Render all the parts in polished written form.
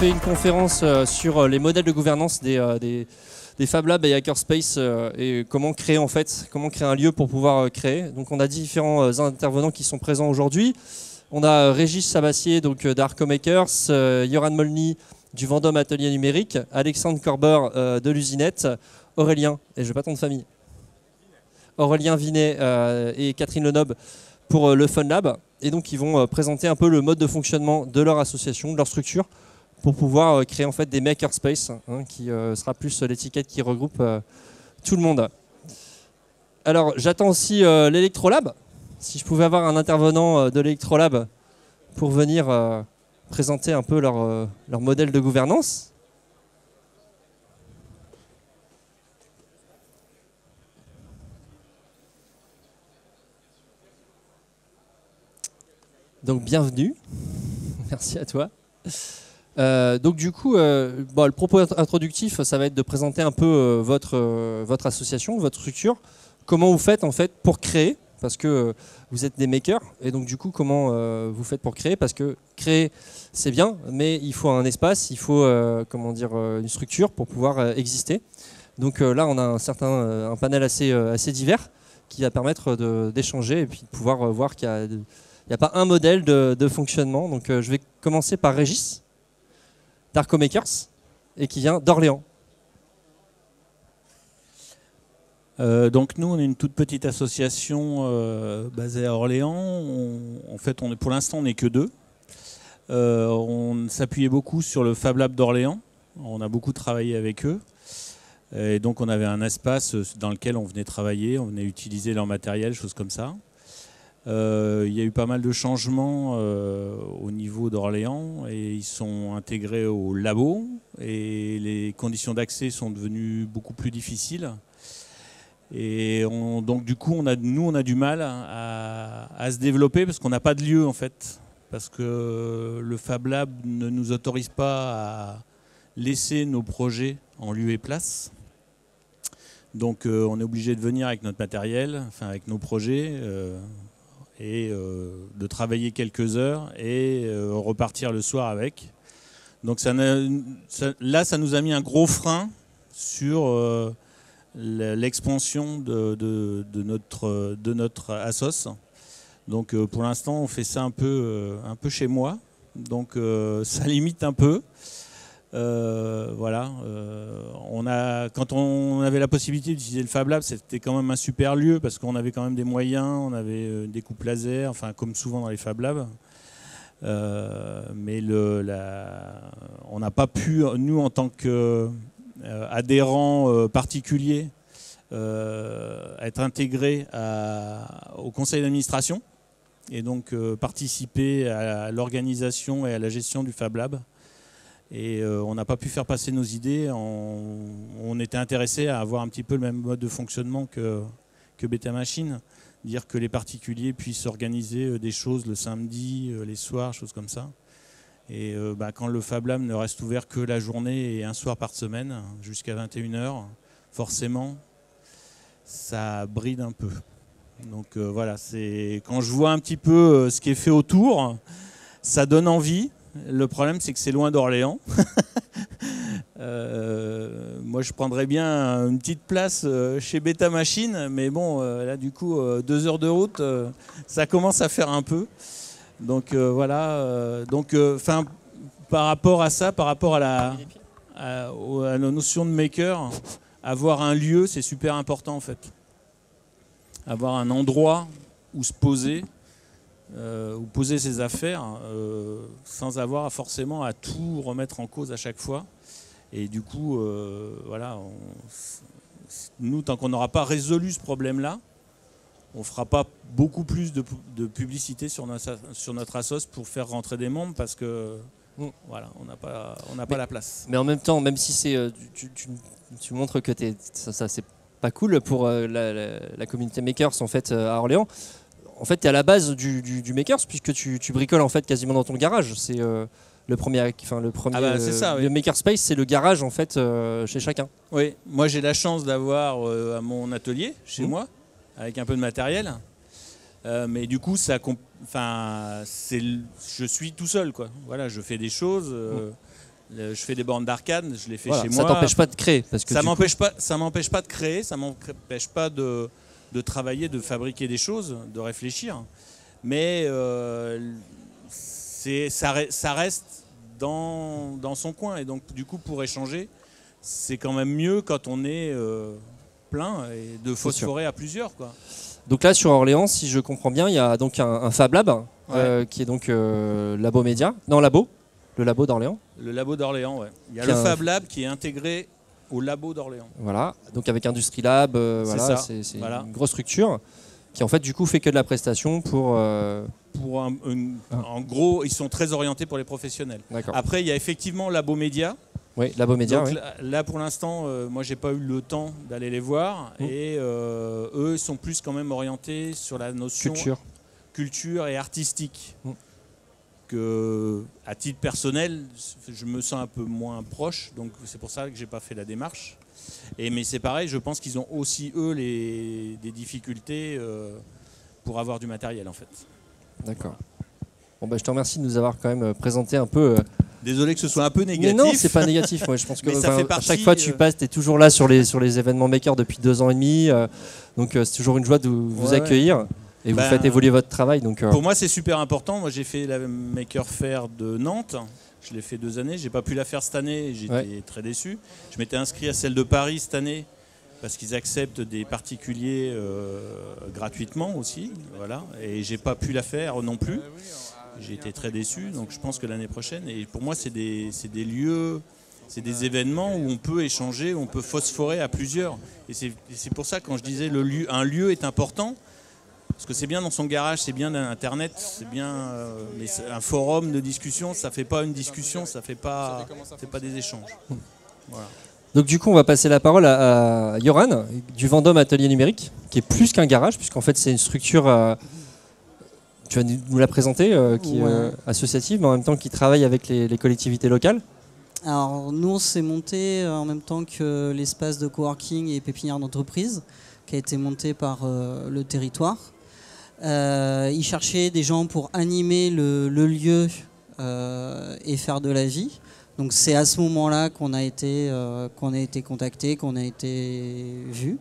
fait une conférence sur les modèles de gouvernance des Fab Labs et Hackerspace et comment créer en fait, comment créer un lieu pour pouvoir créer. Donc on a différents intervenants qui sont présents aujourd'hui. On a Régis Sabassier donc d'Arco Makers, Yoran Molny du Vendôme Atelier Numérique, Alexandre Corber de l'Usinette, Aurélien, et je n'ai pas ton de famille, Aurélien Vinet et Catherine Lenob pour le Fun Lab. Et donc ils vont présenter un peu le mode de fonctionnement de leur association, de leur structure, pour pouvoir créer en fait des makerspaces, qui sera plus l'étiquette qui regroupe tout le monde. Alors j'attends aussi l'Electrolab. Si je pouvais avoir un intervenant de l'Electrolab pour venir présenter un peu leur modèle de gouvernance. Donc bienvenue, merci à toi. Donc du coup, le propos introductif, ça va être de présenter un peu votre association, votre structure. Comment vous faites en fait pour créer, parce que vous êtes des makers, et donc du coup comment vous faites pour créer, parce que créer c'est bien, mais il faut un espace, il faut une structure pour pouvoir exister. Donc là on a un panel assez divers qui va permettre d'échanger et puis de pouvoir voir qu'il n'y a pas un modèle de fonctionnement. Donc je vais commencer par Régis d'Arco Makers et qui vient d'Orléans. Donc nous on est une toute petite association basée à Orléans. En fait pour l'instant on n'est que deux. On s'appuyait beaucoup sur le Fab Lab d'Orléans. On a beaucoup travaillé avec eux. Et donc on avait un espace dans lequel on venait travailler, on venait utiliser leur matériel, choses comme ça. Il y a eu pas mal de changements au niveau d'Orléans et ils sont intégrés au labo et les conditions d'accès sont devenues beaucoup plus difficiles. Et donc du coup, on a du mal à se développer parce qu'on n'a pas de lieu en fait. Parce que le Fab Lab ne nous autorise pas à laisser nos projets en lieu et place. Donc on est obligé de venir avec notre matériel, enfin avec nos projets, et de travailler quelques heures et repartir le soir avec. Donc ça nous a mis un gros frein sur l'expansion de notre assos. Donc pour l'instant on fait ça un peu chez moi, donc ça limite un peu. Voilà. Quand on avait la possibilité d'utiliser le Fab Lab, c'était quand même un super lieu parce qu'on avait quand même des moyens, on avait des coupes laser, enfin comme souvent dans les Fab Labs. Mais on n'a pas pu, nous en tant qu'adhérents particuliers, être intégrés au conseil d'administration et donc participer à l'organisation et à la gestion du Fab Lab. Et on n'a pas pu faire passer nos idées. On était intéressé à avoir un petit peu le même mode de fonctionnement que Beta Machine. Dire que les particuliers puissent organiser des choses le samedi, les soirs, choses comme ça. Et quand le Fab Lab ne reste ouvert que la journée et un soir par semaine, jusqu'à 21h, forcément, ça bride un peu. Donc voilà, quand je vois un petit peu ce qui est fait autour, ça donne envie. Le problème, c'est que c'est loin d'Orléans. Moi, je prendrais bien une petite place chez Beta Machine, mais bon, là, du coup, 2 heures de route, ça commence à faire un peu. Donc voilà. Par rapport à ça, par rapport à la notion de maker, avoir un lieu, c'est super important en fait. Avoir un endroit où se poser. Ou poser ses affaires sans avoir forcément à tout remettre en cause à chaque fois. Et du coup, voilà, nous, tant qu'on n'aura pas résolu ce problème-là, on ne fera pas beaucoup plus de publicité sur notre assos pour faire rentrer des membres parce que voilà, on n'a pas la place. Mais en même temps, même si tu montres que ça c'est pas cool pour la communauté makers en fait à Orléans. En fait, tu es à la base du makers puisque tu bricoles en fait quasiment dans ton garage. C'est le premier c'est ça, oui. Le makerspace, c'est le garage en fait chez chacun. Oui, moi j'ai la chance d'avoir à mon atelier chez moi avec un peu de matériel, mais du coup je suis tout seul quoi. Voilà, je fais des choses Je fais des bornes d'arcade, je les fais Voilà, chez ça moi. t'empêche pas de créer parce que Ça m'empêche pas de créer, ça m'empêche pas de travailler, de fabriquer des choses, de réfléchir. Mais ça reste dans son coin. Et donc, du coup, pour échanger, c'est quand même mieux quand on est plein et de phosphorer à plusieurs, quoi. Donc là, sur Orléans, si je comprends bien, il y a donc un Fab Lab qui est donc Labo Média. Non, Labo. Le Labo d'Orléans. Le Labo d'Orléans, ouais. Il y a le Fab Lab qui est intégré au Labo d'Orléans. Voilà, donc avec Industrie Lab, voilà, c'est une grosse structure qui en fait du coup fait que de la prestation pour en gros, ils sont très orientés pour les professionnels. Après, il y a effectivement Labo Média. Oui, Labo Média. Donc, là, pour l'instant, moi, j'ai pas eu le temps d'aller les voir et eux sont plus quand même orientés sur la notion culture et artistique. Que, à titre personnel, je me sens un peu moins proche, donc c'est pour ça que j'ai pas fait la démarche. Mais c'est pareil, je pense qu'ils ont aussi eux des difficultés pour avoir du matériel en fait. D'accord. Bon bah je te remercie de nous avoir quand même présenté un peu. Désolé que ce soit un peu négatif. Mais non, c'est pas négatif. Moi, je pense que à chaque fois tu passes, tu es toujours là sur les événements Maker depuis 2 ans et demi, donc c'est toujours une joie de vous accueillir. Et vous faites évoluer votre travail. Donc, pour moi, c'est super important. Moi, j'ai fait la Maker Faire de Nantes. Je l'ai fait 2 années. J'ai pas pu la faire cette année. J'étais très déçu. Je m'étais inscrit à celle de Paris cette année parce qu'ils acceptent des particuliers gratuitement aussi. Voilà. Et j'ai pas pu la faire non plus. J'ai été très déçu. Donc, je pense que l'année prochaine. Et pour moi, c'est des lieux. C'est des événements où on peut échanger, où on peut phosphorer à plusieurs. Et c'est pour ça quand je disais un lieu est important. Parce que c'est bien dans son garage, c'est bien Internet, c'est bien, mais un forum de discussion, ça fait pas une discussion, ça fait pas des échanges. Voilà. Donc du coup, on va passer la parole à Yoran du Vendôme Atelier Numérique, qui est plus qu'un garage, puisqu'en fait c'est une structure, tu vas nous la présenter, qui est associative, mais en même temps qui travaille avec les collectivités locales. Alors nous, on s'est monté en même temps que l'espace de coworking et pépinière d'entreprise, qui a été monté par le territoire. Ils cherchaient des gens pour animer le lieu et faire de la vie. Donc c'est à ce moment-là qu'on a été contacté, qu'on a été vu.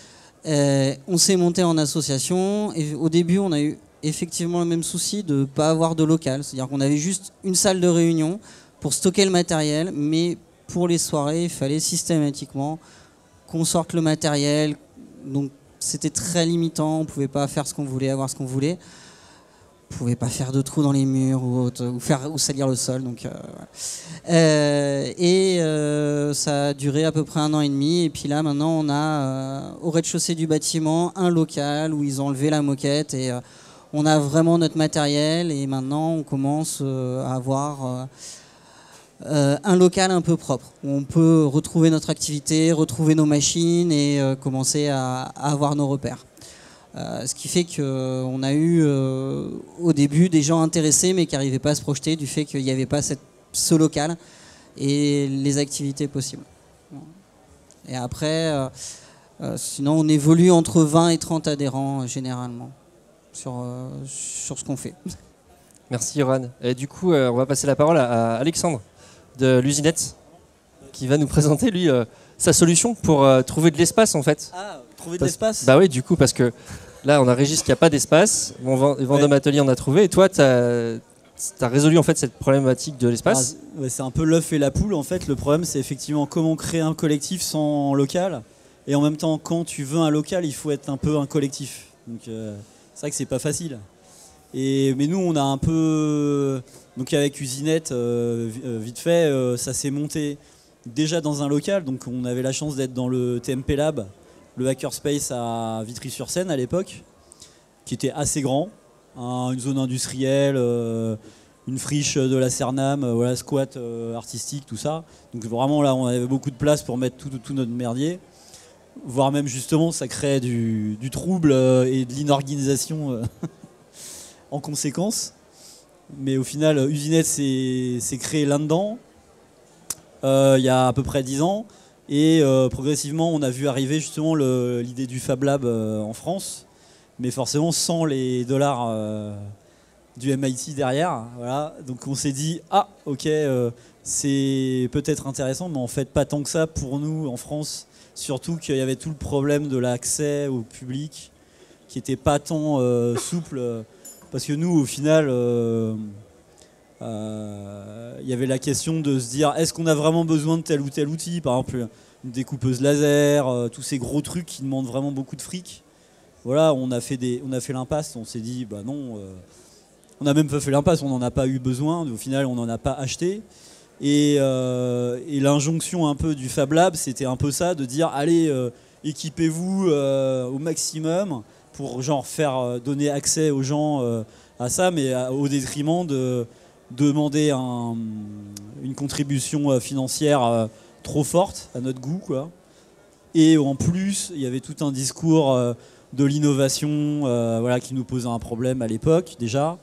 On s'est monté en association et au début on a eu effectivement le même souci de ne pas avoir de local. C'est-à-dire qu'on avait juste une salle de réunion pour stocker le matériel, mais pour les soirées il fallait systématiquement qu'on sorte le matériel. Donc c'était très limitant, on ne pouvait pas faire ce qu'on voulait, avoir ce qu'on voulait. On ne pouvait pas faire de trous dans les murs ou salir le sol. Donc, ça a duré à peu près 1 an et demi. Et puis là, maintenant, on a au rez-de-chaussée du bâtiment un local où ils ont enlevé la moquette. Et on a vraiment notre matériel. Et maintenant, on commence à avoir un local un peu propre, où on peut retrouver notre activité, retrouver nos machines et commencer à avoir nos repères. Ce qui fait qu'on a eu au début des gens intéressés mais qui n'arrivaient pas à se projeter du fait qu'il n'y avait pas ce local et les activités possibles. Et après, sinon on évolue entre 20 et 30 adhérents généralement sur ce qu'on fait. Merci Yoran. Et du coup, on va passer la parole à Alexandre de l'Usinette, qui va nous présenter lui sa solution pour trouver de l'espace en fait. Ah, trouver de l'espace. Bah oui, du coup, parce que là on a Régis qui n'a pas d'espace, Vendôme Atelier on a trouvé, et toi tu as résolu en fait cette problématique de l'espace. C'est un peu l'œuf et la poule en fait. Le problème c'est effectivement comment créer un collectif sans local, et en même temps quand tu veux un local il faut être un peu un collectif. Donc c'est vrai que c'est pas facile. Mais nous on a un peu, donc avec Usinette, vite fait, ça s'est monté déjà dans un local. Donc on avait la chance d'être dans le TMP Lab, le Hackerspace à Vitry-sur-Seine à l'époque, qui était assez grand, une zone industrielle, une friche de la Cernam, voilà, squat artistique, tout ça. Donc vraiment là on avait beaucoup de place pour mettre tout notre merdier, voire même justement ça créait du trouble et de l'inorganisation en conséquence. Mais au final, Usinette s'est créé là-dedans il y a à peu près 10 ans. Et progressivement, on a vu arriver justement l'idée du Fab Lab en France. Mais forcément sans les dollars du MIT derrière. Voilà. Donc on s'est dit, ok, c'est peut-être intéressant, mais en fait pas tant que ça pour nous en France. Surtout qu'il y avait tout le problème de l'accès au public qui n'était pas tant souple. Parce que nous, au final, il y avait la question de se dire, est-ce qu'on a vraiment besoin de tel ou tel outil? Par exemple, une découpeuse laser, tous ces gros trucs qui demandent vraiment beaucoup de fric. Voilà, on a fait l'impasse, on s'est dit, bah non, on n'a même pas fait l'impasse, on n'en a pas eu besoin, au final on n'en a pas acheté. Et l'injonction un peu du Fab Lab, c'était un peu ça, de dire, allez, équipez-vous au maximum pour genre faire donner accès aux gens à ça, mais au détriment de demander une contribution financière trop forte à notre goût, quoi. Et en plus, il y avait tout un discours de l'innovation voilà, qui nous posait un problème à l'époque déjà.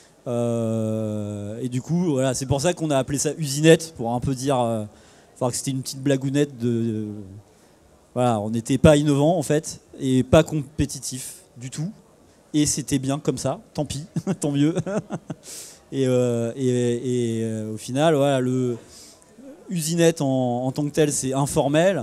Et du coup, voilà, c'est pour ça qu'on a appelé ça Usinette, pour un peu dire que c'était une petite blagounette voilà, on n'était pas innovant en fait, et pas compétitif du tout. Et c'était bien comme ça, tant pis, tant mieux. et au final, voilà, le Usinette en tant que tel, c'est informel.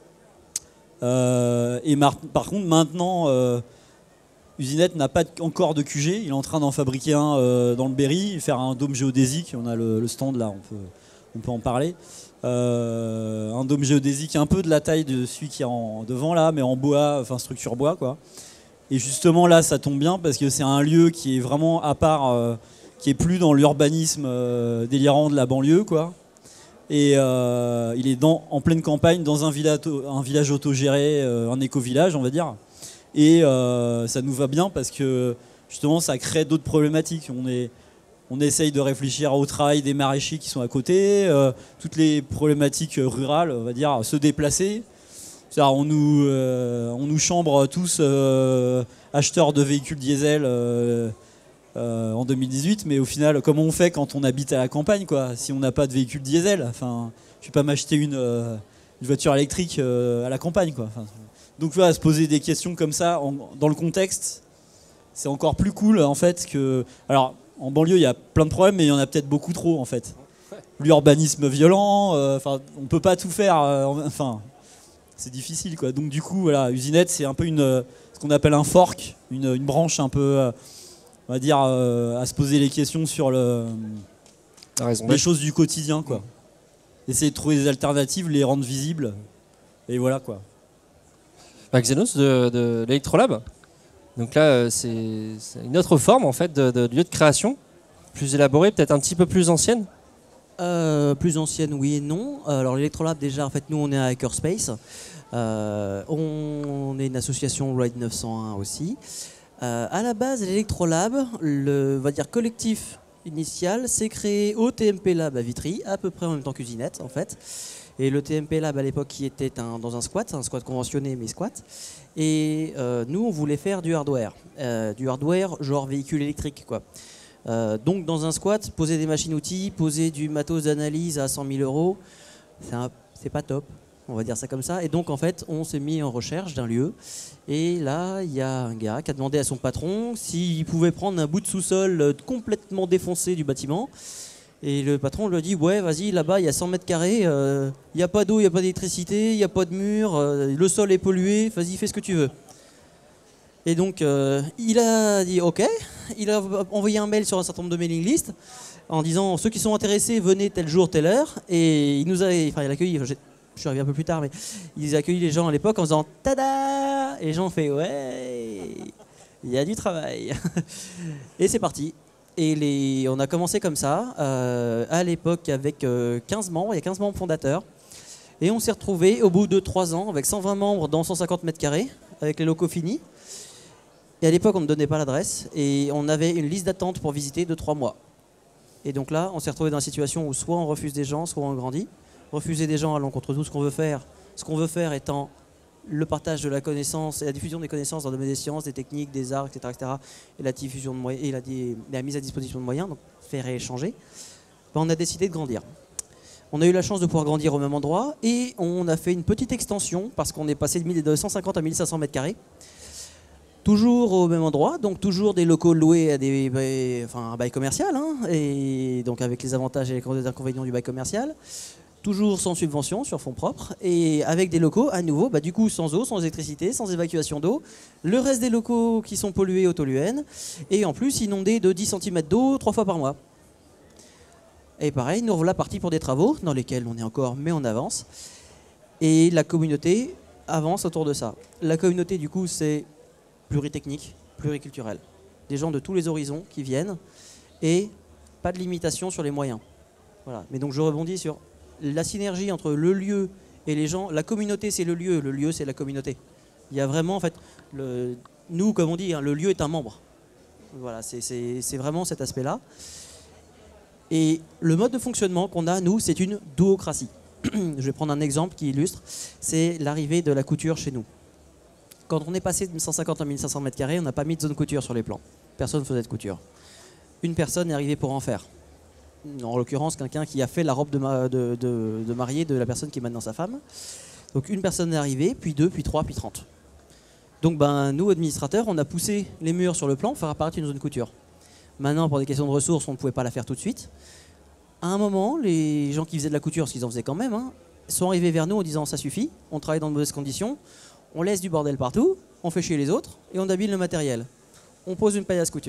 Par contre, maintenant, Usinette n'a pas encore de QG. Il est en train d'en fabriquer un dans le Berry, faire un dôme géodésique. On a le stand là, on peut en parler. Un dôme géodésique un peu de la taille de celui qui est devant là, mais en bois, enfin structure bois, quoi. Et justement là, ça tombe bien parce que c'est un lieu qui est vraiment à part, qui est plus dans l'urbanisme délirant de la banlieue, quoi. Et il est en pleine campagne, dans un village autogéré, un éco-village, on va dire. Et ça nous va bien parce que justement, ça crée d'autres problématiques. On essaye de réfléchir au travail des maraîchers qui sont à côté, toutes les problématiques rurales, on va dire, se déplacer. C'est-à-dire, on nous chambre tous acheteurs de véhicules diesel en 2018, mais au final, comment on fait quand on habite à la campagne, quoi, si on n'a pas de véhicule diesel? Enfin, je ne vais pas m'acheter une voiture électrique à la campagne, quoi. Enfin, donc voilà, se poser des questions comme ça dans le contexte, c'est encore plus cool en fait que. Alors en banlieue, il y a plein de problèmes, mais il y en a peut-être beaucoup trop en fait. L'urbanisme violent, on peut pas tout faire. C'est difficile, quoi. Donc du coup, voilà, Usinette, c'est un peu ce qu'on appelle un fork, une branche un peu, on va dire, à se poser les questions sur les choses du quotidien, quoi. Essayer de trouver des alternatives, les rendre visibles, et voilà, quoi. Xenos de l'Electrolab. Donc là, c'est une autre forme en fait de lieu de création, plus élaborée, peut-être un petit peu plus ancienne. Plus ancienne, oui et non. Alors l'Electrolab, déjà, en fait, nous, on est à Hackerspace. On est une association Ride 901 aussi. À la base, l'Electrolab, on va dire collectif initial, s'est créé au TMP Lab à Vitry, à peu près en même temps qu'Usinette, en fait. Et le TMP Lab à l'époque qui était dans un squat conventionné mais squat. Et nous on voulait faire du hardware genre véhicule électrique, quoi. Donc dans un squat, poser des machines-outils, poser du matos d'analyse à 100 000 euros, c'est pas top, on va dire ça comme ça. Et donc en fait on s'est mis en recherche d'un lieu. Et là il y a un gars qui a demandé à son patron s'il pouvait prendre un bout de sous-sol complètement défoncé du bâtiment. Et le patron lui a dit, ouais, vas-y, là-bas, il y a 100 mètres carrés, il n'y a pas d'eau, il n'y a pas d'électricité, il n'y a pas de mur, le sol est pollué, vas-y, fais ce que tu veux. Et donc, il a dit, ok, il a envoyé un mail sur un certain nombre de mailing lists en disant, ceux qui sont intéressés, venez tel jour, telle heure. Et il a accueilli, je suis arrivé un peu plus tard, mais ils ont accueilli les gens à l'époque en disant, tada! Et les gens ont fait, ouais, il y a du travail. Et c'est parti. Et on a commencé comme ça, à l'époque avec 15 membres, il y a 15 membres fondateurs. Et on s'est retrouvé au bout de 3 ans avec 120 membres dans 150 mètres carrés, avec les locaux finis. Et à l'époque, on ne donnait pas l'adresse et on avait une liste d'attente pour visiter de 3 mois. Et donc là, on s'est retrouvé dans une situation où soit on refuse des gens, soit on grandit. Refuser des gens allant contre tout ce qu'on veut faire. Ce qu'on veut faire étant le partage de la connaissance et la diffusion des connaissances dans le domaine des sciences, des techniques, des arts, etc. Et la diffusion de moyens et la mise à disposition de moyens, donc faire et échanger. Ben, on a décidé de grandir. On a eu la chance de pouvoir grandir au même endroit et on a fait une petite extension parce qu'on est passé de 150 à 1500 mètres carrés. Toujours au même endroit, donc toujours des locaux loués à un bail commercial, hein, et donc avec les avantages et les inconvénients du bail commercial. Toujours sans subvention, sur fonds propres, et avec des locaux, à nouveau, du coup sans eau, sans électricité, sans évacuation d'eau. Le reste des locaux qui sont pollués au toluène, et en plus inondés de 10 cm d'eau 3 fois par mois. Et pareil, nous voilà partis pour des travaux, dans lesquels on est encore, mais on avance. Et la communauté avance autour de ça. La communauté, du coup, c'est pluritechnique, pluriculturelle. Des gens de tous les horizons qui viennent, et pas de limitation sur les moyens. Voilà. Mais donc je rebondis sur la synergie entre le lieu et les gens. La communauté, c'est le lieu, c'est la communauté. Il y a vraiment, en fait, nous, comme on dit, hein, le lieu est un membre. Voilà, c'est vraiment cet aspect-là. Et le mode de fonctionnement qu'on a, nous, c'est une duocratie. Je vais prendre un exemple qui illustre. C'est l'arrivée de la couture chez nous. Quand on est passé de 150 à 1500 m², on n'a pas mis de zone couture sur les plans. Personne ne faisait de couture. Une personne est arrivée pour en faire. En l'occurrence, quelqu'un qui a fait la robe de mariée de la personne qui est maintenant sa femme. Donc une personne est arrivée, puis 2, puis 3, puis 30. Donc nous, administrateurs, on a poussé les murs sur le plan pour faire apparaître une zone couture. Maintenant, pour des questions de ressources, on ne pouvait pas la faire tout de suite. À un moment, les gens qui faisaient de la couture, ce qu'ils en faisaient quand même, hein, sont arrivés vers nous en disant « ça suffit, on travaille dans de mauvaises conditions, on laisse du bordel partout, on fait chier les autres et on abîme le matériel. On pose une paillasse couture. »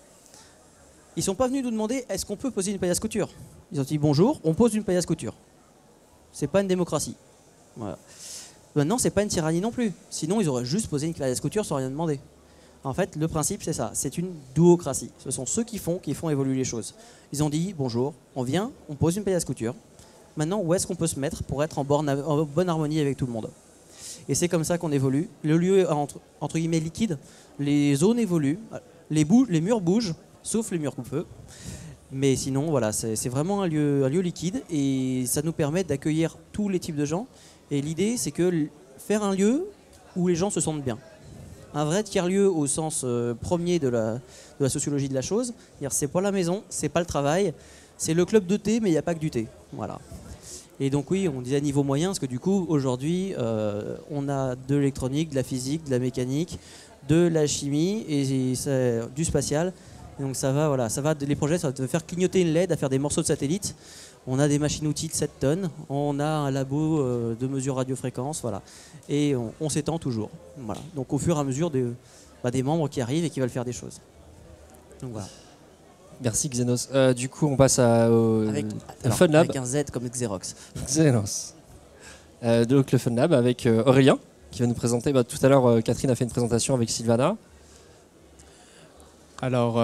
Ils ne sont pas venus nous demander « est-ce qu'on peut poser une paillasse couture ?» Ils ont dit « bonjour, on pose une paillasse couture. » C'est pas une démocratie. Voilà. Maintenant, c'est pas une tyrannie non plus. Sinon, ils auraient juste posé une paillasse couture sans rien demander. En fait, le principe, c'est ça. C'est une duocratie. Ce sont ceux qui font évoluer les choses. Ils ont dit, bonjour, on vient, on pose une paillasse couture. Maintenant, où est-ce qu'on peut se mettre pour être en bonne harmonie avec tout le monde? Et c'est comme ça qu'on évolue. Le lieu est entre guillemets liquide. Les zones évoluent. Les murs bougent, sauf les murs coupe-feu. Mais sinon, voilà, c'est vraiment un lieu liquide. Et ça nous permet d'accueillir tous les types de gens. Et l'idée, c'est que faire un lieu où les gens se sentent bien. Un vrai tiers-lieu au sens premier de la sociologie de la chose. C'est pas la maison, c'est pas le travail, c'est le club de thé, mais il n'y a pas que du thé. Voilà. Et donc oui, on disait niveau moyen, parce que du coup, aujourd'hui, on a de l'électronique, de la physique, de la mécanique, de la chimie et du spatial. Et donc ça va, voilà, les projets, ça va te faire clignoter une LED à faire des morceaux de satellites. On a des machines-outils de 7 tonnes, on a un labo de mesure radiofréquence, voilà. Et on s'étend toujours. Voilà. Donc au fur et à mesure des membres qui arrivent et qui veulent faire des choses. Donc voilà. Merci Xenos. Du coup, on passe au Fun Lab. Avec un Z comme Xerox. Xenos. Donc le Fun Lab avec Aurélien qui va nous présenter. Tout à l'heure, Catherine a fait une présentation avec Sylvana. Alors,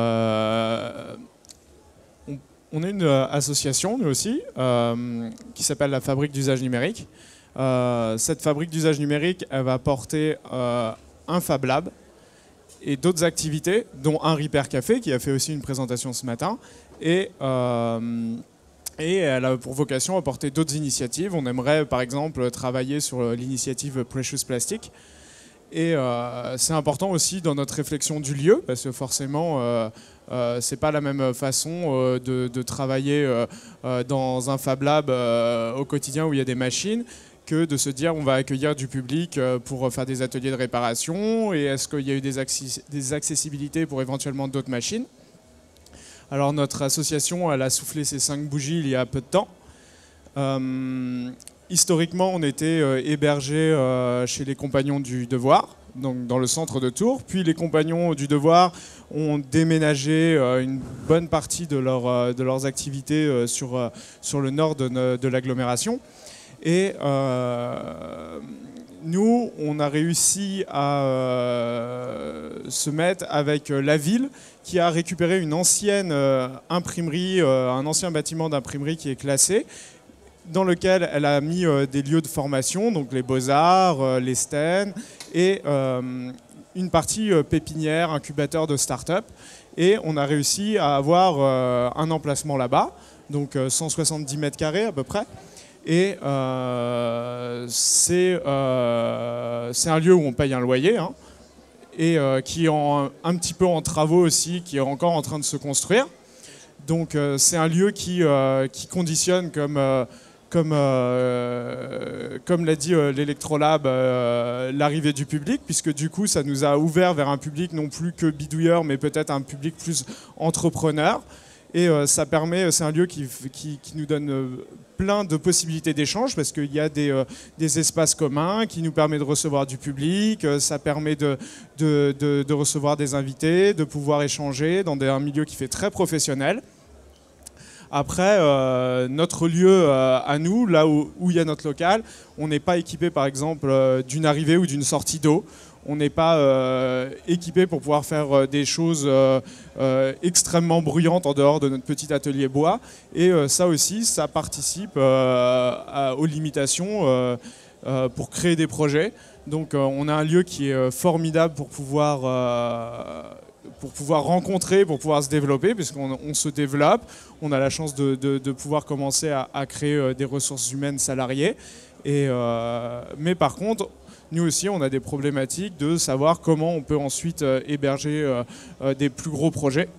on est une association, nous aussi, qui s'appelle la Fabrique d'usage numérique. Cette fabrique d'usage numérique, elle va porter un Fab Lab et d'autres activités, dont un Repair Café, qui a fait aussi une présentation ce matin. Et elle a pour vocation à porter d'autres initiatives. On aimerait, par exemple, travailler sur l'initiative Precious Plastic. Et c'est important aussi dans notre réflexion du lieu, parce que forcément, c'est pas la même façon de travailler dans un Fab Lab au quotidien où il y a des machines, que de se dire on va accueillir du public pour faire des ateliers de réparation, et est-ce qu'il y a eu des accessibilités pour éventuellement d'autres machines. Alors notre association, elle a soufflé ses 5 bougies il y a peu de temps. Historiquement, on était hébergés chez les Compagnons du Devoir, donc dans le centre de Tours. Puis les Compagnons du Devoir ont déménagé une bonne partie de leurs activités sur le nord de l'agglomération. Et nous, on a réussi à se mettre avec la ville qui a récupéré une ancienne imprimerie, un ancien bâtiment d'imprimerie qui est classé, dans lequel elle a mis des lieux de formation, donc les Beaux-Arts, les STEN, et une partie pépinière, incubateur de start-up. Et on a réussi à avoir un emplacement là-bas, donc 170 mètres carrés à peu près. Et c'est un lieu où on paye un loyer, hein, et qui est un petit peu en travaux aussi, qui est encore en train de se construire. Donc c'est un lieu qui conditionne comme comme l'a dit l'Electrolab, l'arrivée du public, puisque du coup ça nous a ouvert vers un public non plus que bidouilleur, mais peut-être un public plus entrepreneur. Et ça permet, c'est un lieu qui nous donne plein de possibilités d'échange, parce qu'il y a des espaces communs qui nous permettent de recevoir du public, ça permet de recevoir des invités, de pouvoir échanger dans un milieu qui fait très professionnel. Après, notre lieu à nous, là où il y a notre local, on n'est pas équipé par exemple d'une arrivée ou d'une sortie d'eau. On n'est pas équipé pour pouvoir faire des choses extrêmement bruyantes en dehors de notre petit atelier bois. Et ça aussi, ça participe aux limitations pour créer des projets. Donc on a un lieu qui est formidable pour pouvoir rencontrer, pour pouvoir se développer, puisqu'on se développe. On a la chance de pouvoir commencer à créer des ressources humaines salariées. Mais par contre, nous aussi, on a des problématiques de savoir comment on peut ensuite héberger des plus gros projets.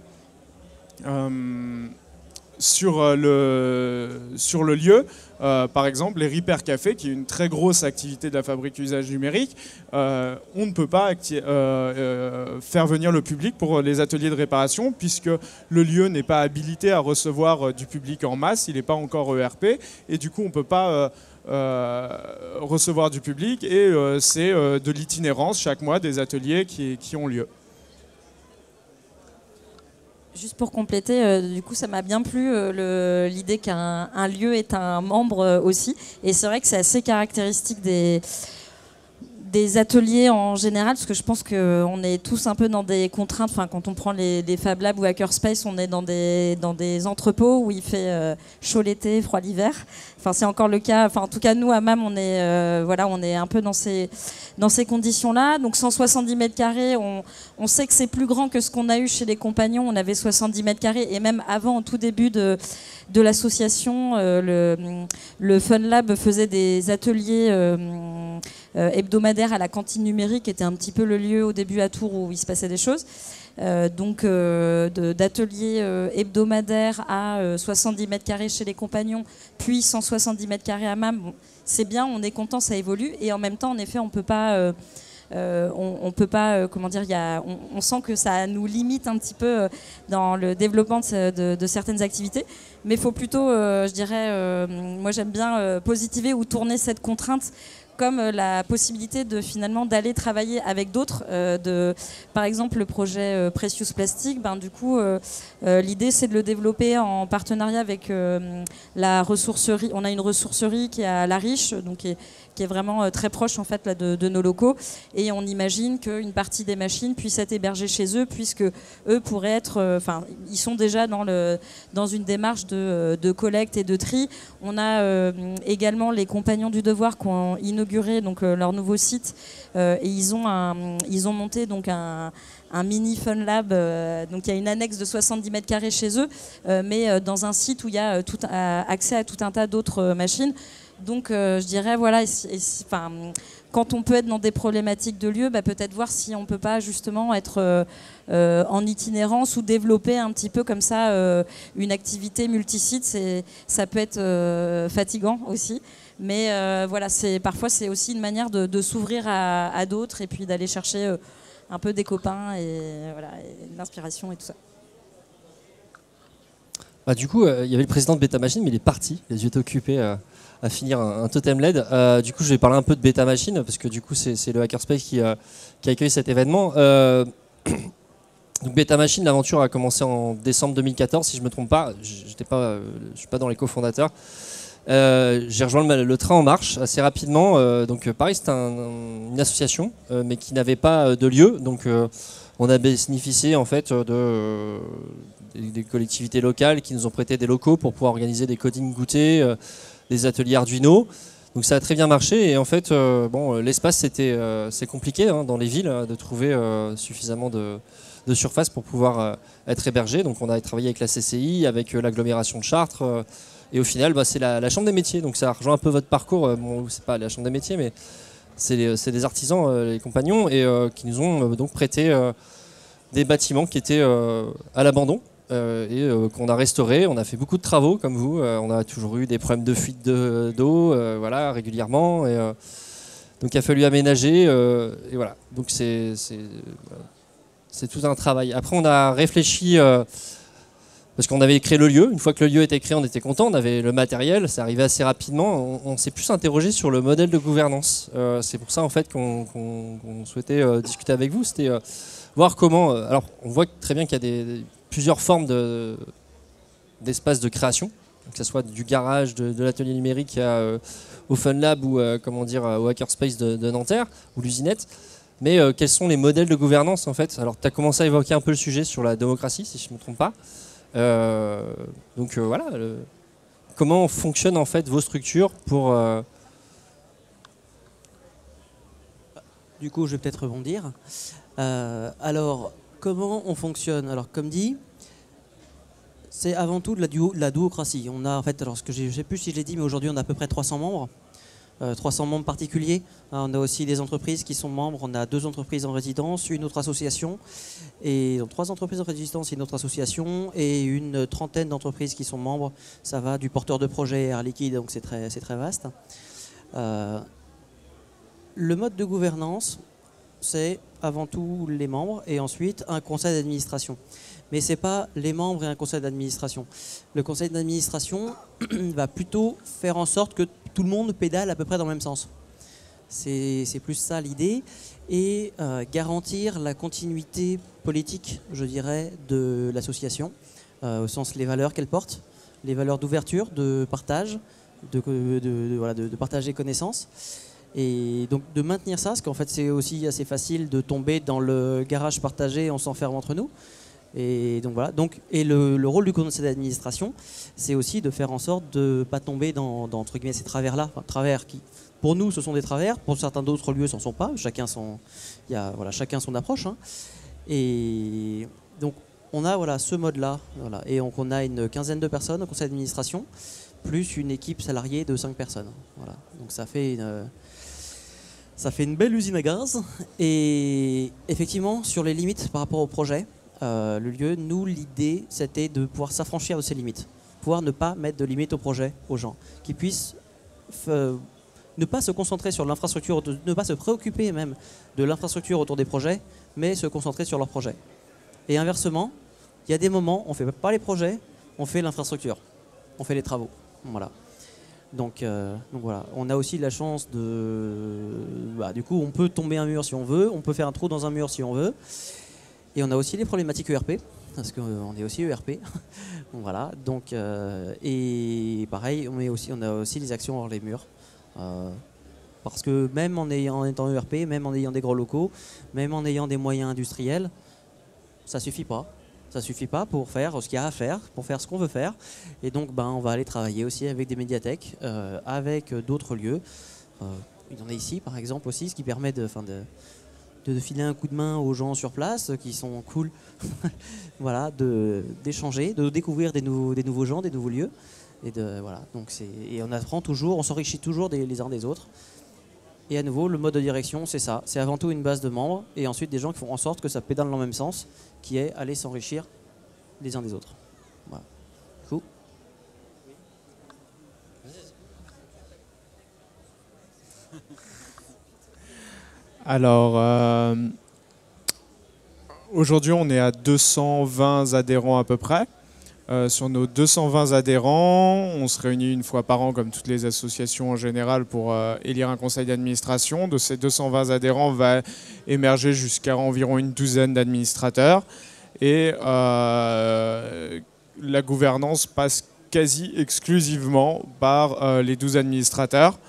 Sur le lieu, par exemple, les Repair Café, qui est une très grosse activité de la fabrique usage numérique, on ne peut pas faire venir le public pour les ateliers de réparation, puisque le lieu n'est pas habilité à recevoir du public en masse, il n'est pas encore ERP, et du coup on ne peut pas recevoir du public, et c'est de l'itinérance chaque mois des ateliers qui ont lieu. Juste pour compléter, du coup, ça m'a bien plu l'idée qu'un lieu est un membre aussi. Et c'est vrai que c'est assez caractéristique des ateliers en général, parce que je pense qu'on est tous un peu dans des contraintes. Enfin, quand on prend les Fab Labs ou Hackerspace, on est dans des entrepôts où il fait chaud l'été, froid l'hiver. Enfin, c'est encore le cas. Enfin, en tout cas, nous à MAM, on est un peu dans ces conditions-là. Donc 170 mètres carrés, on sait que c'est plus grand que ce qu'on a eu chez les compagnons. On avait 70 mètres carrés, et même avant, au tout début de l'association, le Fun Lab faisait des ateliers hebdomadaires à la cantine numérique, qui était un petit peu le lieu au début à Tours où il se passait des choses. Donc d'ateliers hebdomadaires à 70 mètres carrés chez les compagnons, puis 170 mètres carrés à MAM. Bon, c'est bien, on est content, ça évolue, et en même temps, en effet, on peut pas, comment dire, on sent que ça nous limite un petit peu dans le développement de certaines activités, mais il faut plutôt, je dirais, moi j'aime bien positiver ou tourner cette contrainte comme la possibilité de finalement d'aller travailler avec d'autres. Par exemple, le projet Precious Plastic, du coup, l'idée c'est de le développer en partenariat avec la ressourcerie. On a une ressourcerie qui est à La Riche, donc qui est vraiment très proche en fait là, de nos locaux, et on imagine qu'une partie des machines puisse être hébergée chez eux, puisque eux pourraient être, ils sont déjà dans une démarche de collecte et de tri. On a également les Compagnons du Devoir qui ont inauguré donc leur nouveau site, et ils ont monté donc un mini Fun Lab, donc il y a une annexe de 70 mètres carrés chez eux, mais dans un site où il y a accès à tout un tas d'autres machines. Donc je dirais, voilà, quand on peut être dans des problématiques de lieu, peut-être voir si on ne peut pas justement être en itinérance ou développer un petit peu comme ça une activité multisite. Ça peut être fatigant aussi. Mais voilà, parfois c'est aussi une manière de s'ouvrir à d'autres, et puis d'aller chercher un peu des copains et de l'inspiration et tout ça. Du coup, il y avait le président de Beta Machine, mais il est parti. Les yeux étaient occupés à finir un totem LED. Du coup, je vais parler un peu de Beta Machine, parce que du coup, c'est le Hackerspace qui accueille cet événement. Donc Beta Machine, l'aventure a commencé en décembre 2014, si je ne me trompe pas. Je ne suis pas dans les cofondateurs. J'ai rejoint le train en marche assez rapidement. Donc pareil, c'était une association, mais qui n'avait pas de lieu. Donc on a bénéficié en fait des collectivités locales qui nous ont prêté des locaux pour pouvoir organiser des coding goûters, des ateliers Arduino. Donc ça a très bien marché, et en fait l'espace c'est compliqué dans les villes de trouver suffisamment de surface pour pouvoir être hébergé. Donc on a travaillé avec la CCI, avec l'agglomération de Chartres, et au final c'est la Chambre des métiers. Donc ça rejoint un peu votre parcours. C'est pas la Chambre des métiers, mais c'est des artisans, les compagnons, et qui nous ont donc prêté des bâtiments qui étaient à l'abandon. qu'on a restauré. On a fait beaucoup de travaux comme vous. On a toujours eu des problèmes de fuite d'eau voilà, régulièrement. Donc il a fallu aménager. Et voilà. Donc c'est tout un travail. Après on a réfléchi, parce qu'on avait créé le lieu. Une fois que le lieu était créé, on était content. On avait le matériel, ça arrivait assez rapidement. On s'est plus interrogé sur le modèle de gouvernance. C'est pour ça en fait qu'on souhaitait discuter avec vous. C'était voir comment... alors on voit très bien qu'il y a plusieurs formes d'espaces de création, que ce soit du garage, de l'atelier numérique au Fun Lab ou au Hackerspace de Nanterre ou l'usinette. Mais quels sont les modèles de gouvernance en fait? Alors tu as commencé à évoquer un peu le sujet sur la démocratie, si je ne me trompe pas. Voilà, comment fonctionnent en fait vos structures pour... Du coup, je vais peut-être rebondir. Alors, comment on fonctionne? Alors, comme dit, c'est avant tout de la duocratie. On a en fait, alors je ne sais plus si je l'ai dit, mais aujourd'hui on a à peu près 300 membres. 300 membres particuliers. On a aussi des entreprises qui sont membres. On a 2 entreprises en résidence, une autre association, et donc 3 entreprises en résidence et une autre association, et une trentaine d'entreprises qui sont membres. Ça va du porteur de projet Air Liquide, donc c'est très vaste. Le mode de gouvernance, c'est avant tout les membres et ensuite un conseil d'administration. Mais ce n'est pas les membres et un conseil d'administration. Le conseil d'administration va plutôt faire en sorte que tout le monde pédale à peu près dans le même sens. C'est plus ça l'idée. Et garantir la continuité politique, je dirais, de l'association, au sens les valeurs qu'elle porte, les valeurs d'ouverture, de partage, de partager connaissances. Et donc de maintenir ça, parce qu'en fait c'est aussi assez facile de tomber dans le garage partagé, on s'enferme entre nous. Et donc voilà. Et le rôle du conseil d'administration, c'est aussi de faire en sorte de ne pas tomber dans entre guillemets ces travers-là, travers qui, pour nous, ce sont des travers, pour certains d'autres lieux, ce n'en sont pas. Chacun son approche. Hein. Et donc on a ce mode-là, et donc on a une quinzaine de personnes au conseil d'administration, plus une équipe salariée de 5 personnes. Voilà. Donc ça fait une belle usine à gaz. Et effectivement, sur les limites par rapport au projet, le lieu, nous, l'idée, c'était de pouvoir s'affranchir de ces limites. Pouvoir ne pas mettre de limites au projet, aux gens. Qu'ils puissent ne pas se concentrer sur l'infrastructure, ne pas se préoccuper même de l'infrastructure autour des projets, mais se concentrer sur leurs projets. Et inversement, il y a des moments, on ne fait pas les projets, on fait l'infrastructure. On fait les travaux. Voilà. Donc voilà, on a aussi la chance du coup, on peut tomber un mur si on veut, on peut faire un trou dans un mur si on veut. Et on a aussi les problématiques ERP, parce qu'on est aussi ERP. Voilà, donc, et pareil, on a aussi les actions hors les murs. Parce que même en étant ERP, même en ayant des gros locaux, même en ayant des moyens industriels, ça ne suffit pas. Ça ne suffit pas pour faire ce qu'il y a à faire, pour faire ce qu'on veut faire. Et donc, on va aller travailler aussi avec des médiathèques, avec d'autres lieux. Il y en a ici, par exemple, aussi, ce qui permet de filer un coup de main aux gens sur place, qui sont cool, voilà, d'échanger, de découvrir des nouveaux gens, des nouveaux lieux. Voilà. Donc et on apprend toujours, on s'enrichit toujours les uns des autres. Et à nouveau, le mode de direction, c'est ça. C'est avant tout une base de membres et ensuite des gens qui font en sorte que ça pédale dans le même sens, qui est aller s'enrichir les uns des autres. Voilà. Cool. Alors, aujourd'hui, on est à 220 adhérents à peu près. Sur nos 220 adhérents, on se réunit une fois par an, comme toutes les associations en général, pour élire un conseil d'administration. De ces 220 adhérents, va émerger jusqu'à environ une douzaine d'administrateurs. Et la gouvernance passe quasi exclusivement par les 12 administrateurs.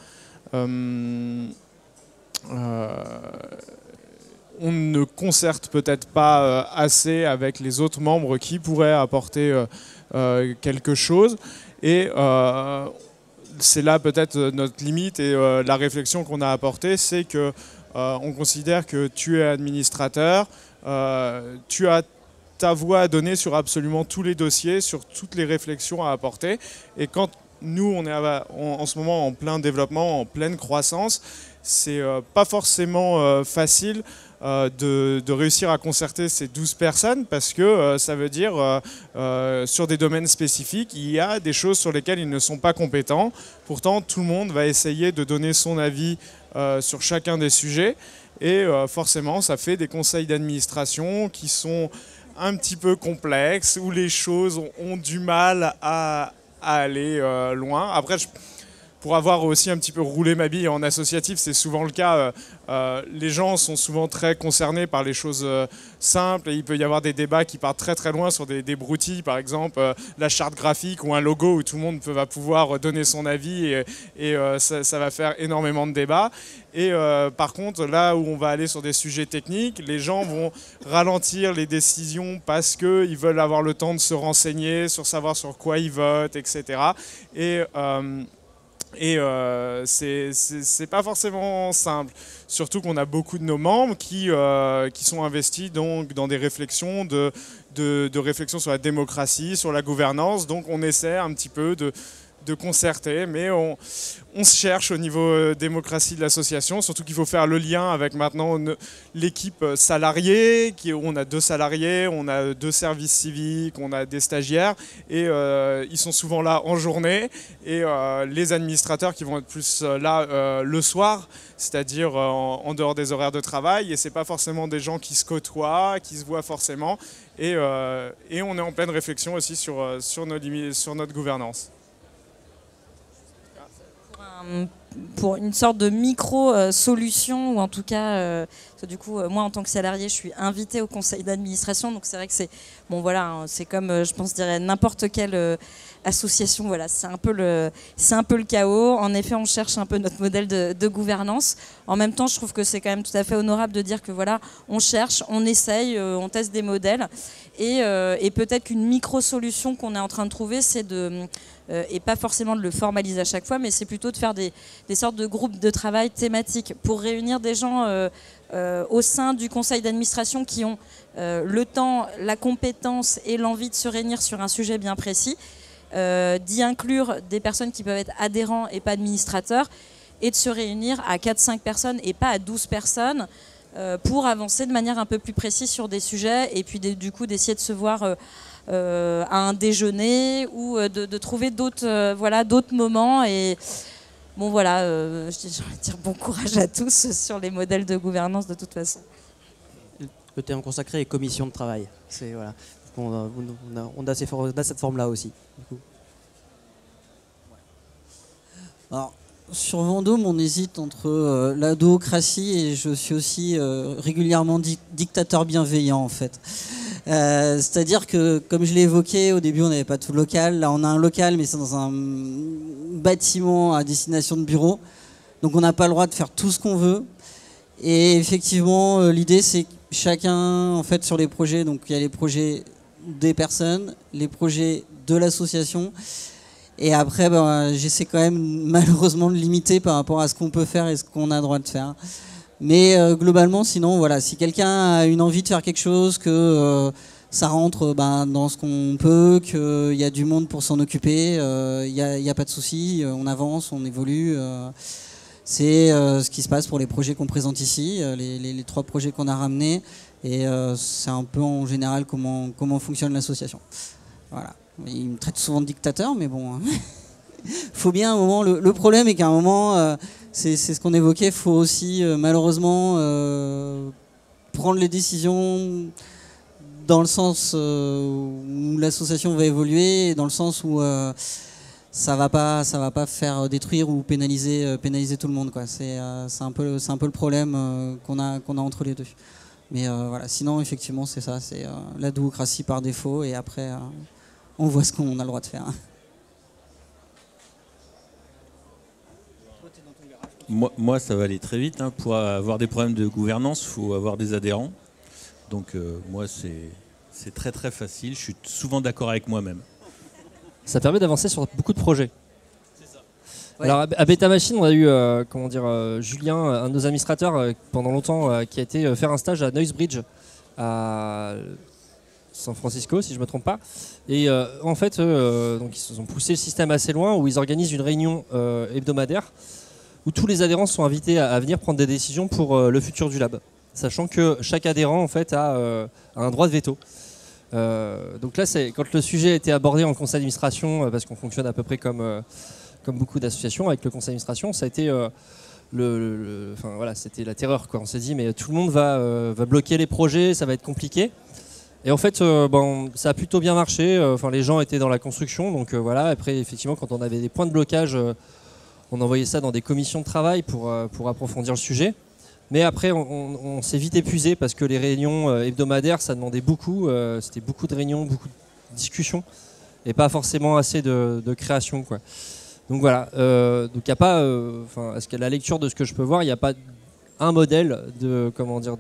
On ne concerte peut-être pas assez avec les autres membres qui pourraient apporter quelque chose. Et c'est là peut-être notre limite et la réflexion qu'on a apportée, c'est que on considère que tu es administrateur, tu as ta voix à donner sur absolument tous les dossiers, sur toutes les réflexions à apporter. Et quand nous, on est en ce moment en plein développement, en pleine croissance, c'est pas forcément facile de réussir à concerter ces 12 personnes parce que ça veut dire sur des domaines spécifiques, il y a des choses sur lesquelles ils ne sont pas compétents. Pourtant, tout le monde va essayer de donner son avis sur chacun des sujets et forcément, ça fait des conseils d'administration qui sont un petit peu complexes, où les choses ont du mal à aller loin. Après, pour avoir aussi un petit peu roulé ma bille en associatif, c'est souvent le cas. Les gens sont souvent très concernés par les choses simples et il peut y avoir des débats qui partent très très loin sur des broutilles, par exemple la charte graphique ou un logo où tout le monde va pouvoir donner son avis et ça va faire énormément de débats. Et par contre, là où on va aller sur des sujets techniques, les gens vont ralentir les décisions parce qu'ils veulent avoir le temps de se renseigner, sur savoir sur quoi ils votent, etc. Et c'est pas forcément simple, surtout qu'on a beaucoup de nos membres qui sont investis donc dans des réflexions de réflexion sur la démocratie, sur la gouvernance. Donc on essaie un petit peu de concerter, mais on se cherche au niveau démocratie de l'association, surtout qu'il faut faire le lien avec maintenant l'équipe salariée, on a 2 salariés, on a 2 services civiques, on a des stagiaires, et ils sont souvent là en journée, et les administrateurs qui vont être plus là le soir, c'est-à-dire en dehors des horaires de travail, et c'est pas forcément des gens qui se côtoient, qui se voient forcément, et on est en pleine réflexion aussi sur notre gouvernance. Pour une sorte de micro-solution, ou en tout cas, parce que du coup, moi en tant que salarié, je suis invitée au conseil d'administration, donc c'est vrai que c'est bon, voilà, hein, c'est comme, je pense, dirais n'importe quelle association, voilà, c'est un peu le chaos. En effet, on cherche un peu notre modèle de gouvernance. En même temps, je trouve que c'est quand même tout à fait honorable de dire que voilà, on cherche, on essaye, on teste des modèles, et peut-être qu'une micro-solution qu'on est en train de trouver, c'est et pas forcément de le formaliser à chaque fois, mais c'est plutôt de faire des sortes de groupes de travail thématiques pour réunir des gens au sein du conseil d'administration qui ont le temps, la compétence et l'envie de se réunir sur un sujet bien précis, d'y inclure des personnes qui peuvent être adhérents et pas administrateurs, et de se réunir à 4-5 personnes et pas à 12 personnes pour avancer de manière un peu plus précise sur des sujets, et puis du coup d'essayer de se voir à un déjeuner, ou de trouver d'autres moments. Et bon, voilà, j'ai envie de dire bon courage à tous sur les modèles de gouvernance de toute façon. Le terme consacré est commission de travail. C'est, voilà. On a cette forme-là aussi. Du coup. Alors, sur Vendôme, on hésite entre la doocratie et je suis aussi régulièrement dictateur bienveillant, en fait. C'est-à-dire que, comme je l'ai évoqué, au début on n'avait pas tout local. Là on a un local, mais c'est dans un bâtiment à destination de bureau. Donc on n'a pas le droit de faire tout ce qu'on veut. Et effectivement, l'idée c'est que chacun, en fait, sur les projets, donc il y a les projets des personnes, les projets de l'association. Et après, j'essaie quand même malheureusement de limiter par rapport à ce qu'on peut faire et ce qu'on a le droit de faire. Mais globalement, sinon, voilà, si quelqu'un a une envie de faire quelque chose, que ça rentre dans ce qu'on peut, qu'il y a du monde pour s'en occuper, il n'y a pas de souci, on avance, on évolue. C'est ce qui se passe pour les projets qu'on présente ici, les 3 projets qu'on a ramenés. Et c'est un peu en général comment fonctionne l'association. Voilà. Il me traite souvent de dictateur, mais bon, faut bien un moment. Le problème est qu'à un moment, c'est ce qu'on évoquait, il faut aussi malheureusement prendre les décisions dans le sens où l'association va évoluer, et dans le sens où ça va pas faire détruire ou pénaliser tout le monde, quoi. C'est un peu le problème qu'on a entre les deux. Mais voilà, sinon effectivement c'est ça, c'est la démocratie par défaut, et après on voit ce qu'on a le droit de faire. Moi, ça va aller très vite. Hein. Pour avoir des problèmes de gouvernance, il faut avoir des adhérents. Donc moi, c'est très très facile. Je suis souvent d'accord avec moi-même. Ça permet d'avancer sur beaucoup de projets. C'est ça. Ouais. Alors à Beta Machine, on a eu Julien, un de nos administrateurs pendant longtemps, qui a été faire un stage à Noisebridge, à San Francisco, si je ne me trompe pas. Et en fait, donc ils ont poussé le système assez loin, où ils organisent une réunion hebdomadaire où tous les adhérents sont invités à venir prendre des décisions pour le futur du lab, sachant que chaque adhérent en fait a un droit de veto. Donc là, c'est quand le sujet a été abordé en conseil d'administration, parce qu'on fonctionne à peu près comme beaucoup d'associations avec le conseil d'administration, ça a été enfin, voilà, c'était la terreur, quoi. On s'est dit mais tout le monde va bloquer les projets, ça va être compliqué. Et en fait, ça a plutôt bien marché. Enfin, les gens étaient dans la construction, donc voilà. Après, effectivement, quand on avait des points de blocage, on envoyait ça dans des commissions de travail pour approfondir le sujet. Mais après, on s'est vite épuisé parce que les réunions hebdomadaires, ça demandait beaucoup. C'était beaucoup de réunions, beaucoup de discussions, et pas forcément assez de création, quoi. Donc voilà. Donc il n'y a pas, est-ce qu'à la lecture de ce que je peux voir, il n'y a pas un modèle de, comment dire,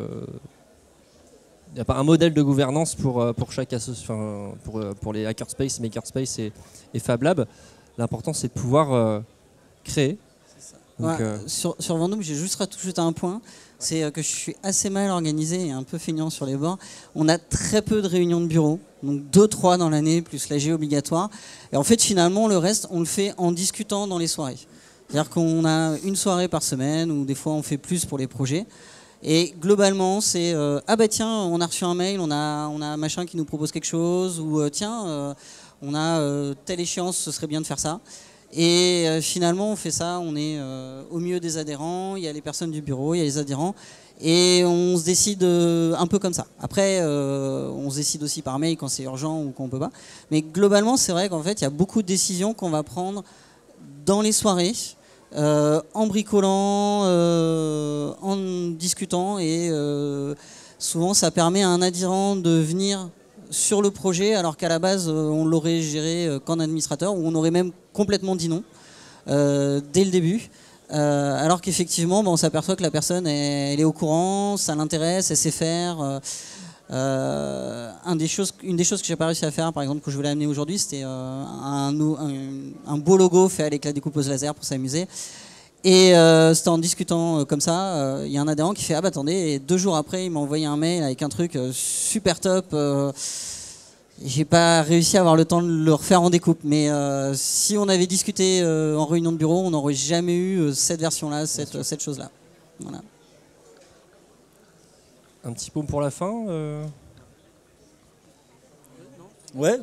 il n'y a pas un modèle de gouvernance pour chaque pour les hackerspace, makerspace et Fab Lab. L'important, c'est de pouvoir créer. Donc, sur Vendôme, j'ai juste rajouté un point, c'est que je suis assez mal organisé et un peu feignant sur les bords. On a très peu de réunions de bureau, donc 2-3 dans l'année, plus l'AG obligatoire. Et en fait, finalement, le reste, on le fait en discutant dans les soirées. C'est-à-dire qu'on a une soirée par semaine, ou des fois on fait plus pour les projets. Et globalement, c'est ah bah tiens, on a reçu un mail, on a un machin qui nous propose quelque chose, ou tiens, on a telle échéance, ce serait bien de faire ça. Et finalement, on fait ça, on est au milieu des adhérents, il y a les personnes du bureau, il y a les adhérents, et on se décide un peu comme ça. Après, on se décide aussi par mail quand c'est urgent ou qu'on peut pas. Mais globalement, c'est vrai qu'en fait, il y a beaucoup de décisions qu'on va prendre dans les soirées, en bricolant, en discutant, et souvent, ça permet à un adhérent de venir sur le projet, alors qu'à la base, on l'aurait géré qu'en administrateur, ou on aurait même complètement dit non dès le début. Alors qu'effectivement, on s'aperçoit que la personne, elle est au courant, ça l'intéresse, elle sait faire. Une des choses que j'ai pas réussi à faire, par exemple, que je voulais amener aujourd'hui, c'était un beau logo fait avec la découpeuse laser pour s'amuser. Et c'était en discutant comme ça, il y a un adhérent qui fait « Ah bah attendez », et 2 jours après, il m'a envoyé un mail avec un truc super top. J'ai pas réussi à avoir le temps de le refaire en découpe, mais si on avait discuté en réunion de bureau, on n'aurait jamais eu cette version-là, cette chose-là. Voilà. Un petit mot pour la fin Ouais,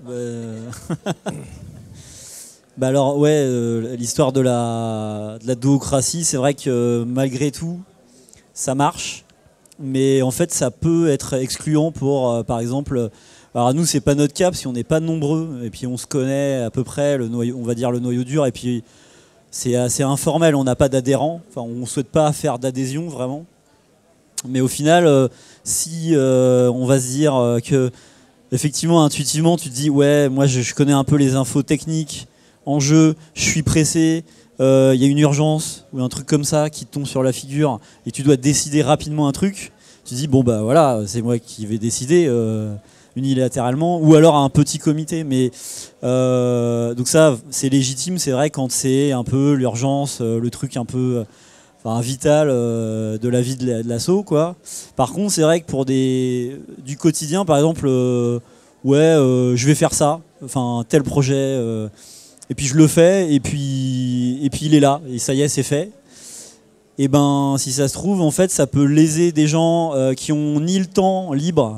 bah alors ouais, l'histoire de la duocratie, c'est vrai que malgré tout, ça marche, mais en fait ça peut être excluant pour, par exemple, alors nous c'est pas notre cas parce qu'on n'est pas nombreux, et puis on se connaît à peu près, le noyau, on va dire le noyau dur, et puis c'est assez informel, on n'a pas d'adhérents, enfin on souhaite pas faire d'adhésion vraiment, mais au final, si on va se dire que effectivement, intuitivement, tu te dis ouais, moi je connais un peu les infos techniques en jeu, je suis pressé, y a une urgence ou un truc comme ça qui te tombe sur la figure et tu dois décider rapidement un truc, tu te dis bon bah voilà, c'est moi qui vais décider unilatéralement, ou alors à un petit comité, mais donc ça c'est légitime, c'est vrai quand c'est un peu l'urgence, le truc un peu vital de la vie de l'asso, quoi. Par contre c'est vrai que pour du quotidien, par exemple, je vais faire ça, enfin tel projet, et puis je le fais, et puis il est là, et ça y est, c'est fait. Et ben si ça se trouve, en fait ça peut léser des gens qui ont ni le temps libre,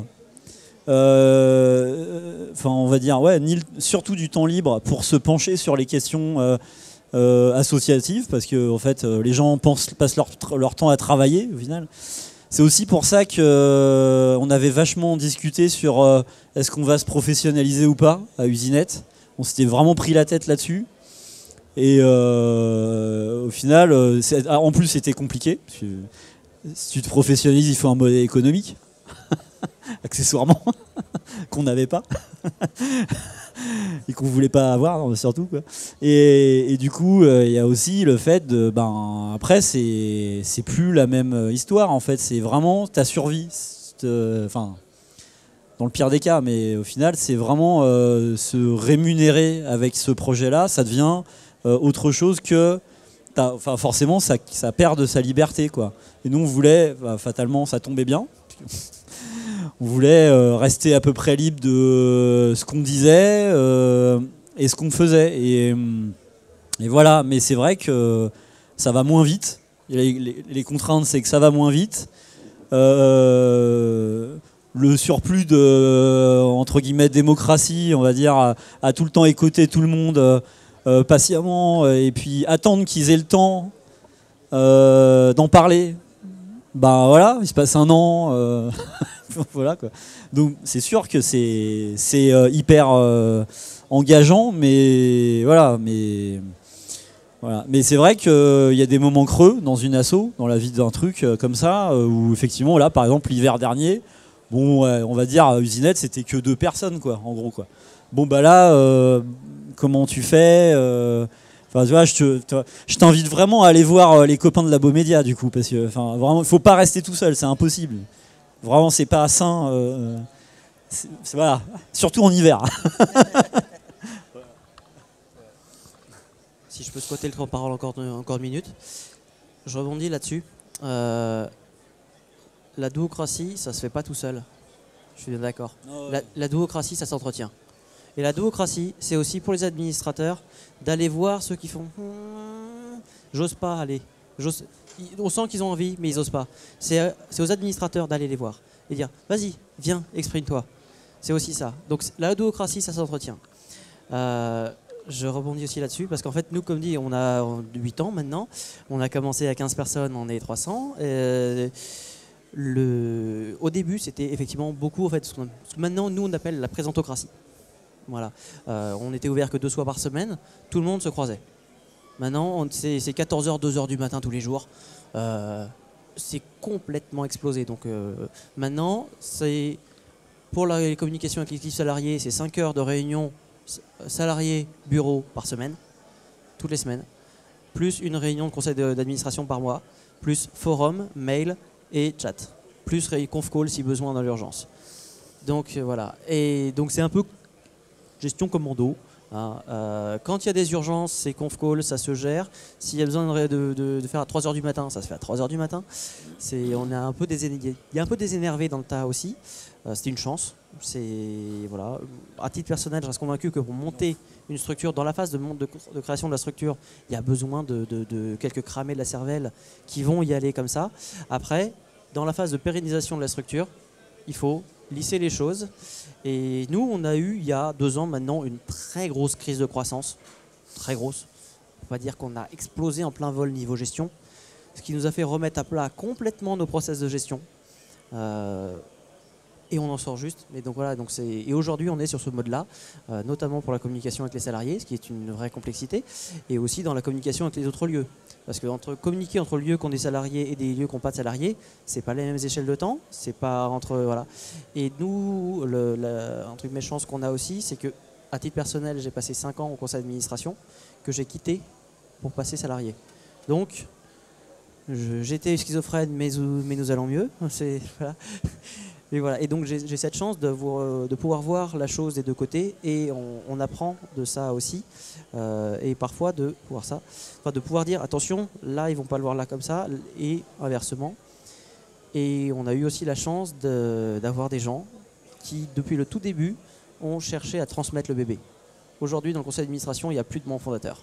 on va dire surtout du temps libre pour se pencher sur les questions associatives, parce que en fait les gens passent leur temps à travailler au final. C'est aussi pour ça qu'on avait vachement discuté sur est-ce qu'on va se professionnaliser ou pas à Usinette. On s'était vraiment pris la tête là-dessus. Et au final, en plus c'était compliqué. Parce que si tu te professionnalises, il faut un modèle économique, accessoirement, qu'on n'avait pas. Et qu'on voulait pas avoir, surtout, quoi. Et du coup, il y a aussi le fait de, après c'est plus la même histoire, en fait, c'est vraiment ta survie, dans le pire des cas, mais au final c'est vraiment se rémunérer avec ce projet-là, ça devient autre chose que forcément ça perd de sa liberté, quoi. Et nous on voulait, fatalement ça tombait bien. On voulait rester à peu près libre de ce qu'on disait et ce qu'on faisait. Et voilà, mais c'est vrai que ça va moins vite. Les contraintes, c'est que ça va moins vite. Le surplus de, entre guillemets, démocratie, on va dire, à tout le temps écouter tout le monde patiemment, et puis attendre qu'ils aient le temps d'en parler. Ben voilà, il se passe un an. Voilà, quoi. Donc c'est sûr que c'est hyper engageant, mais voilà. Mais c'est vrai qu'il y a des moments creux dans une asso, dans la vie d'un truc comme ça, où effectivement, là, par exemple, l'hiver dernier, bon, on va dire, à Usinette, c'était que 2 personnes, quoi, en gros, quoi. Bon, bah là, comment tu fais Enfin, tu vois, je t'invite vraiment à aller voir les copains de la Beaumédia, du coup, parce que, enfin, vraiment, il faut pas rester tout seul, c'est impossible. Vraiment, c'est pas sain. Voilà, surtout en hiver. Si je peux squatter le temps de parole encore une minute, je rebondis là-dessus. La douocratie, ça se fait pas tout seul. Je suis bien d'accord. La douocratie, ça s'entretient. Et la douocratie, c'est aussi pour les administrateurs d'aller voir ceux qui font j'ose pas aller. On sent qu'ils ont envie, mais ils osent pas. C'est aux administrateurs d'aller les voir et dire vas-y, viens, exprime-toi. C'est aussi ça. Donc la douocratie, ça s'entretient. Je rebondis aussi là-dessus parce qu'en fait, nous, comme dit, on a 8 ans maintenant. On a commencé à 15 personnes, on est 300. Au début, c'était effectivement beaucoup, en fait, ce que maintenant, nous, on appelle la présentocratie. Voilà. On était ouvert que 2 soirs par semaine. Tout le monde se croisait. Maintenant, c'est 14h, 2h du matin tous les jours. C'est complètement explosé. Donc maintenant, c'est pour la communication avec l'équipe salariée, c'est 5 heures de réunion salariés bureau par semaine, toutes les semaines, plus une réunion de conseil d'administration par mois, plus forum, mail et chat, plus conf call si besoin dans l'urgence. Donc voilà. Et donc c'est un peu gestion commando. Hein. Quand il y a des urgences, c'est conf call, ça se gère. S'il y a besoin de faire à 3h du matin, ça se fait à 3h du matin. Il y a un peu des énervés dans le tas aussi. C'est une chance. Voilà. À titre personnel, je reste convaincu que pour monter une structure, dans la phase de création de la structure, il y a besoin de quelques cramés de la cervelle qui vont y aller comme ça. Après, dans la phase de pérennisation de la structure, il faut lisser les choses. Et nous, on a eu, il y a 2 ans maintenant, une très grosse crise de croissance. Très grosse. On va dire qu'on a explosé en plein vol niveau gestion, ce qui nous a fait remettre à plat complètement nos process de gestion. Et on en sort juste. Mais donc voilà, et aujourd'hui on est sur ce mode-là, notamment pour la communication avec les salariés, ce qui est une vraie complexité, et aussi dans la communication avec les autres lieux. Parce que communiquer entre lieux qui ont des salariés et des lieux qui n'ont pas de salariés, c'est pas les mêmes échelles de temps, c'est pas entre voilà. Et nous, un truc méchant qu'on a aussi, c'est que à titre personnel, j'ai passé 5 ans au conseil d'administration que j'ai quitté pour passer salarié. Donc j'étais schizophrène, mais nous allons mieux. Voilà. Et voilà. Et donc j'ai cette chance de pouvoir voir la chose des 2 côtés, et on apprend de ça aussi, et parfois de pouvoir dire attention, là ils vont pas le voir là comme ça, et inversement. Et on a eu aussi la chance d'avoir des gens qui depuis le tout début ont cherché à transmettre le bébé. Aujourd'hui dans le conseil d'administration il n'y a plus de membres fondateurs,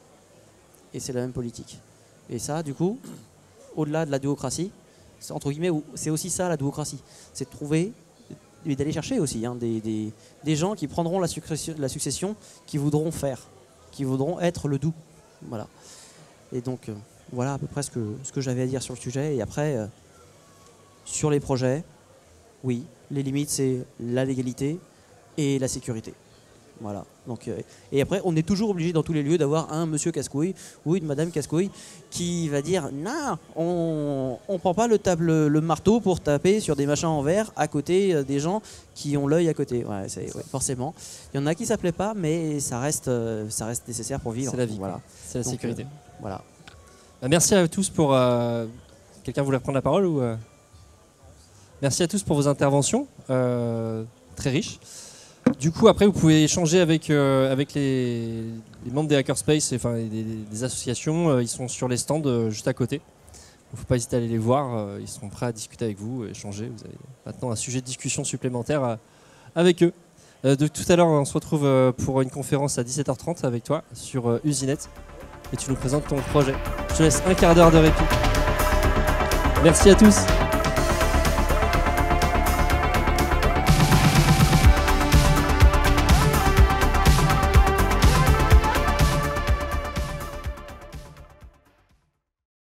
et c'est la même politique. Et ça du coup, au-delà de la démocratie, entre guillemets, c'est aussi ça la douocratie, c'est de trouver et d'aller chercher aussi des gens qui prendront la succession, qui voudront faire, qui voudront être le doux. Voilà. Et donc voilà à peu près ce que j'avais à dire sur le sujet. Et après, sur les projets, oui, les limites c'est la légalité et la sécurité. Voilà. Donc, et après, on est toujours obligé dans tous les lieux d'avoir un monsieur casse-couille ou une madame casse-couille qui va dire non, on prend pas le marteau pour taper sur des machins en verre à côté des gens qui ont l'œil à côté. Ouais, forcément. Il y en a qui ça plaît pas, mais ça reste nécessaire pour vivre. C'est la vie. Voilà. C'est la sécurité. Voilà. Merci à tous pour. Quelqu'un voulait prendre la parole ou Merci à tous pour vos interventions très riches. Du coup, après, vous pouvez échanger avec les membres des Hackerspace, enfin des associations. Ils sont sur les stands juste à côté. Il ne faut pas hésiter à aller les voir. Ils seront prêts à discuter avec vous, échanger. Vous avez maintenant un sujet de discussion supplémentaire avec eux. Tout à l'heure, on se retrouve pour une conférence à 17h30 avec toi sur Usinette. et tu nous présentes ton projet. Je te laisse un quart d'heure de répit. Merci à tous.